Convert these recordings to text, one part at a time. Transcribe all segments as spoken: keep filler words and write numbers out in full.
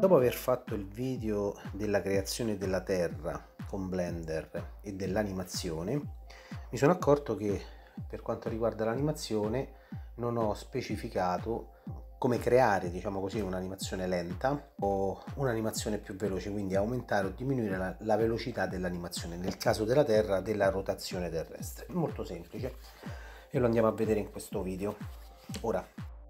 Dopo aver fatto il video della creazione della terra con Blender e dell'animazione, mi sono accorto che per quanto riguarda l'animazione non ho specificato come creare, diciamo così, un'animazione lenta o un'animazione più veloce, quindi aumentare o diminuire la, la velocità dell'animazione, nel caso della terra della rotazione terrestre. Molto semplice e lo andiamo a vedere in questo video. Ora,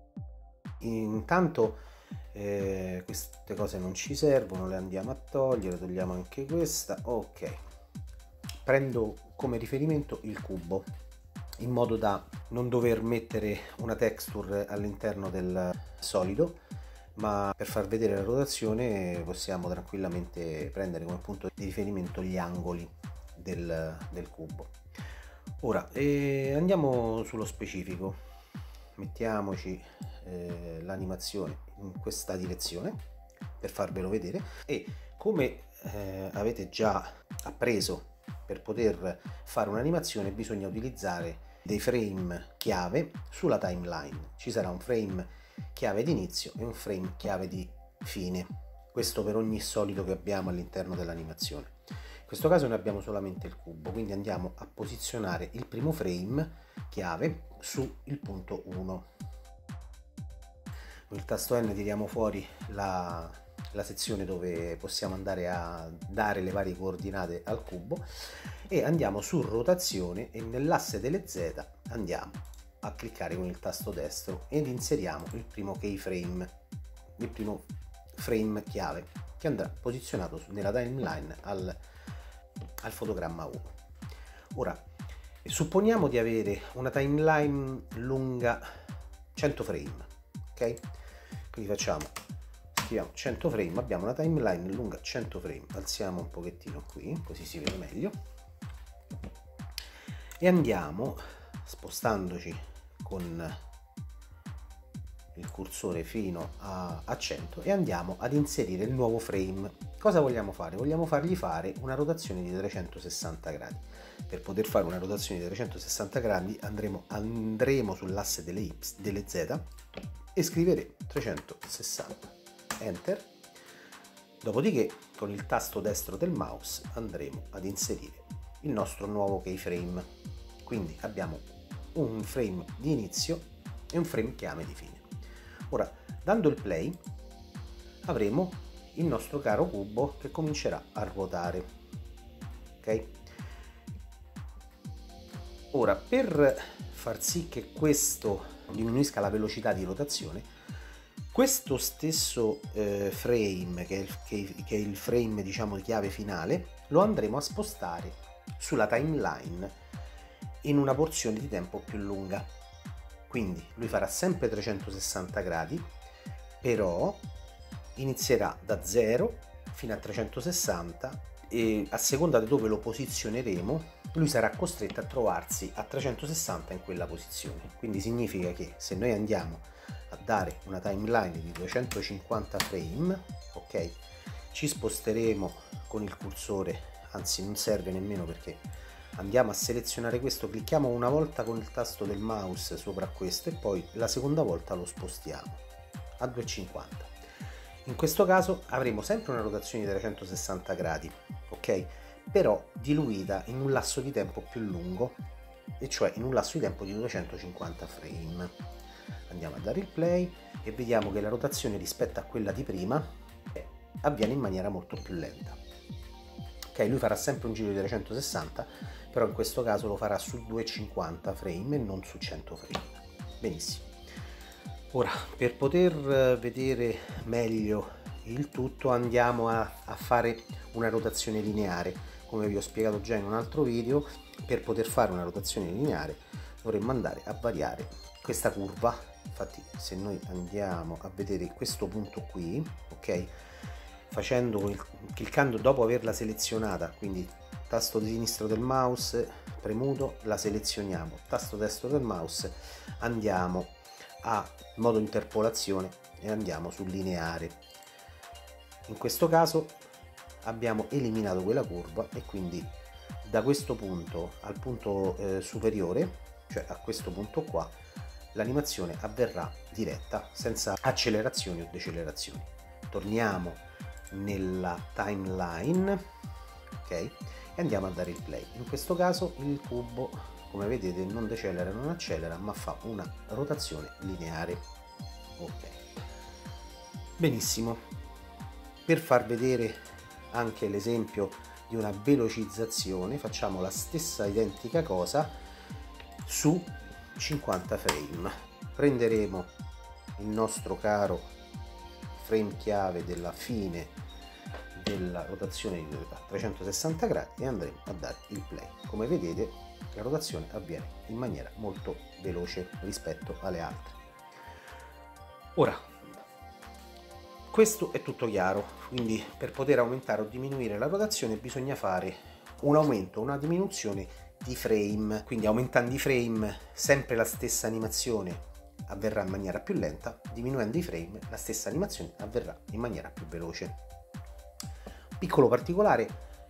intanto eh, queste cose non ci servono, le andiamo a togliere, togliamo anche questa. Ok, prendo come riferimento il cubo in modo da non dover mettere una texture all'interno del solido, ma per far vedere la rotazione possiamo tranquillamente prendere come punto di riferimento gli angoli del, del cubo. Ora eh, andiamo sullo specifico, mettiamoci eh, l'animazione in questa direzione per farvelo vedere, e come eh, avete già appreso, per poter fare un'animazione bisogna utilizzare dei frame chiave sulla timeline. Ci sarà un frame chiave di inizio e un frame chiave di fine, questo per ogni solido che abbiamo all'interno dell'animazione. In questo caso noi abbiamo solamente il cubo, quindi andiamo a posizionare il primo frame chiave sul punto uno. Con il tasto N tiriamo fuori la, la sezione dove possiamo andare a dare le varie coordinate al cubo e andiamo su rotazione, e nell'asse delle Z andiamo a cliccare con il tasto destro ed inseriamo il primo keyframe, il primo frame chiave che andrà posizionato nella timeline al, al fotogramma uno. Ora supponiamo di avere una timeline lunga cento frame, ok? Quindi facciamo, scriviamo cento frame, abbiamo una timeline lunga cento frame, alziamo un pochettino qui così si vede meglio e andiamo spostandoci con il cursore fino a, a cento e andiamo ad inserire il nuovo frame. Cosa vogliamo fare? Vogliamo fargli fare una rotazione di trecentosessanta gradi. Per poter fare una rotazione di trecentosessanta gradi andremo, andremo sull'asse delle, y, delle Z e scriveremo trecentosessanta, enter. Dopodiché con il tasto destro del mouse andremo ad inserire il nostro nuovo keyframe, quindi abbiamo un frame di inizio e un frame chiave di fine. Ora, dando il play avremo il nostro caro cubo che comincerà a ruotare, ok? Ora, per far sì che questo diminuisca la velocità di rotazione, questo stesso eh, frame che è, il, che, che è il frame, diciamo, di chiave finale, lo andremo a spostare sulla timeline in una porzione di tempo più lunga. Quindi lui farà sempre trecentosessanta gradi, però inizierà da zero fino a trecentosessanta e a seconda di dove lo posizioneremo lui sarà costretto a trovarsi a trecentosessanta in quella posizione. Quindi significa che se noi andiamo a dare una timeline di duecentocinquanta frame, ok, ci sposteremo con il cursore, anzi non serve nemmeno perché andiamo a selezionare questo, clicchiamo una volta con il tasto del mouse sopra questo e poi la seconda volta lo spostiamo a duecentocinquanta. In questo caso avremo sempre una rotazione di trecentosessanta gradi, ok, però diluita in un lasso di tempo più lungo, e cioè in un lasso di tempo di duecentocinquanta frame. Andiamo a dare il play e vediamo che la rotazione rispetto a quella di prima avviene in maniera molto più lenta. Ok, lui farà sempre un giro di trecentosessanta, però in questo caso lo farà su duecentocinquanta frame e non su cento frame. Benissimo. Ora, per poter vedere meglio il tutto andiamo a, a fare una rotazione lineare. Come vi ho spiegato già in un altro video, per poter fare una rotazione lineare dovremmo andare a variare questa curva. Infatti se noi andiamo a vedere questo punto qui, ok, facendo il, cliccando dopo averla selezionata, quindi tasto sinistro del mouse premuto la selezioniamo, tasto destro del mouse andiamo a modo interpolazione e andiamo su lineare. In questo caso abbiamo eliminato quella curva e quindi da questo punto al punto eh, superiore, cioè a questo punto qua, l'animazione avverrà diretta senza accelerazioni o decelerazioni. torniamo nella timeline, ok, e andiamo a dare il play. In questo caso il cubo, come vedete, non decelera, non accelera, ma fa una rotazione lineare. Ok, benissimo. Per far vedere anche l'esempio di una velocizzazione, facciamo la stessa identica cosa su cinquanta frame. Prenderemo il nostro caro frame chiave della fine della rotazione a trecentosessanta gradi e andremo a dare il play. Come vedete, la rotazione avviene in maniera molto veloce rispetto alle altre. Ora, questo è tutto chiaro, quindi per poter aumentare o diminuire la rotazione bisogna fare un aumento o una diminuzione di frame, quindi aumentando i frame sempre la stessa animazione avverrà in maniera più lenta, diminuendo i frame la stessa animazione avverrà in maniera più veloce. Piccolo particolare,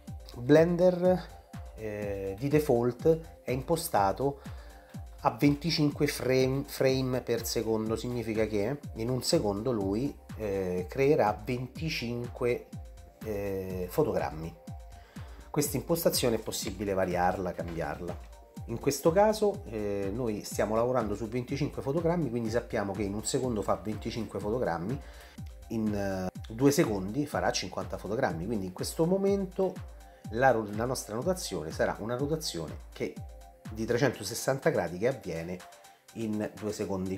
Blender eh, di default è impostato a venticinque frame, frame per secondo, significa che in un secondo lui eh, creerà venticinque eh, fotogrammi. Questa impostazione è possibile variarla, cambiarla. In questo caso eh, noi stiamo lavorando su venticinque fotogrammi, quindi sappiamo che in un secondo fa venticinque fotogrammi, in uh, due secondi farà cinquanta fotogrammi, quindi in questo momento la, la nostra rotazione sarà una rotazione che di trecentosessanta gradi che avviene in due secondi.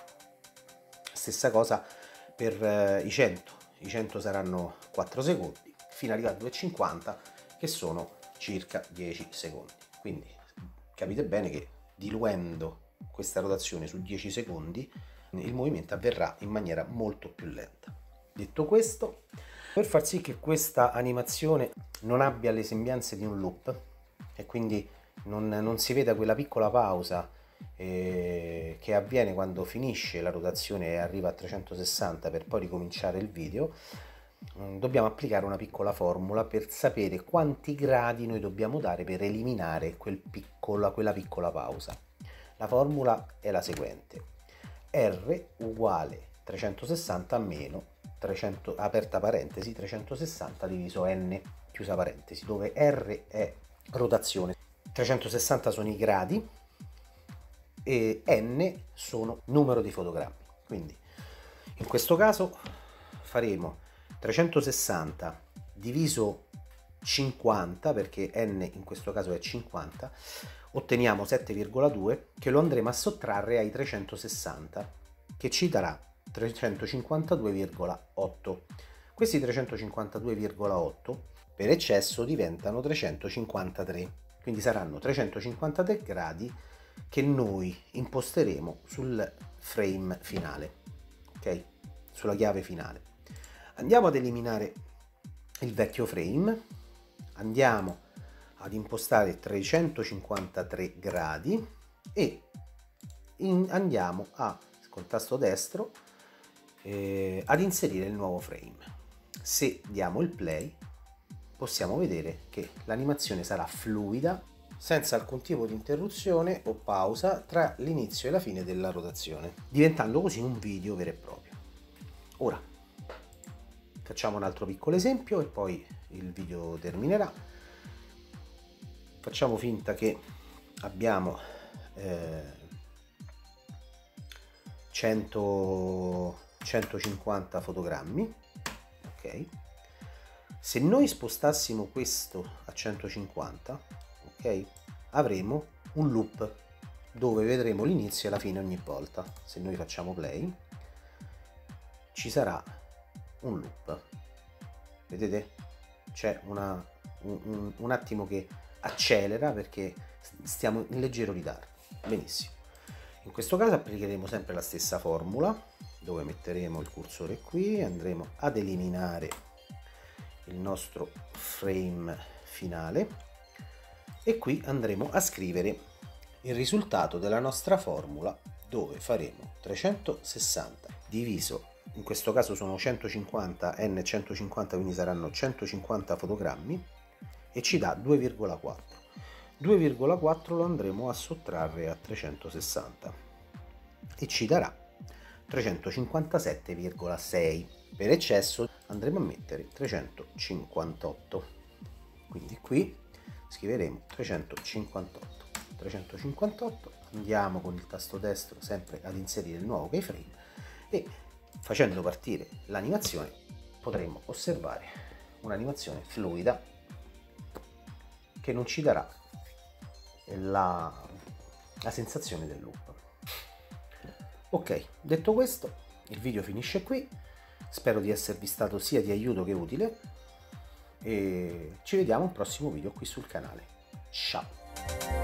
Stessa cosa per uh, i cento, i cento saranno quattro secondi, fino ad arrivare a duecentocinquanta che sono circa dieci secondi. Quindi capite bene che diluendo questa rotazione su dieci secondi il movimento avverrà in maniera molto più lenta. Detto questo, per far sì che questa animazione non abbia le sembianze di un loop e quindi non, non si veda quella piccola pausa eh, che avviene quando finisce la rotazione e arriva a trecentosessanta per poi ricominciare il video, dobbiamo applicare una piccola formula per sapere quanti gradi noi dobbiamo dare per eliminare quel piccola, quella piccola pausa. La formula è la seguente: R uguale trecentosessanta meno trecento, aperta parentesi, trecentosessanta diviso n, chiusa parentesi, dove R è rotazione, trecentosessanta sono i gradi e n sono numero di fotogrammi. Quindi in questo caso faremo trecentosessanta diviso cinquanta, perché n in questo caso è cinquanta, otteniamo sette virgola due che lo andremo a sottrarre ai trecentosessanta che ci darà trecentocinquantadue virgola otto. Questi trecentocinquantadue virgola otto per eccesso diventano trecentocinquantatré, quindi saranno trecentocinquantatré gradi che noi imposteremo sul frame finale, ok? Sulla chiave finale. Andiamo ad eliminare il vecchio frame, andiamo ad impostare trecentocinquantatré gradi e in, andiamo a, col tasto destro eh, ad inserire il nuovo frame. Se diamo il play possiamo vedere che l'animazione sarà fluida, senza alcun tipo di interruzione o pausa tra l'inizio e la fine della rotazione, diventando così un video vero e proprio. Ora facciamo un altro piccolo esempio e poi il video terminerà. Facciamo finta che abbiamo eh, cento, centocinquanta fotogrammi, ok? Se noi spostassimo questo a centocinquanta, ok, avremo un loop dove vedremo l'inizio e la fine ogni volta. Se noi facciamo play ci sarà un loop, vedete? C'è una, un, un, un attimo che accelera perché stiamo in leggero ritardo. Benissimo, in questo caso applicheremo sempre la stessa formula, dove metteremo il cursore qui, andremo ad eliminare il nostro frame finale e qui andremo a scrivere il risultato della nostra formula, dove faremo trecentosessanta diviso, in questo caso sono centocinquanta, n centocinquanta, quindi saranno centocinquanta fotogrammi, e ci dà due virgola quattro. due virgola quattro lo andremo a sottrarre a trecentosessanta e ci darà trecentocinquantasette virgola sei. Per eccesso andremo a mettere trecentocinquantotto, quindi qui scriveremo trecentocinquantotto, trecentocinquantotto, andiamo con il tasto destro sempre ad inserire il nuovo keyframe e facendo partire l'animazione potremo osservare un'animazione fluida che non ci darà la, la sensazione del loop. Ok, detto questo, il video finisce qui, spero di esservi stato sia di aiuto che utile e ci vediamo al prossimo video qui sul canale. Ciao!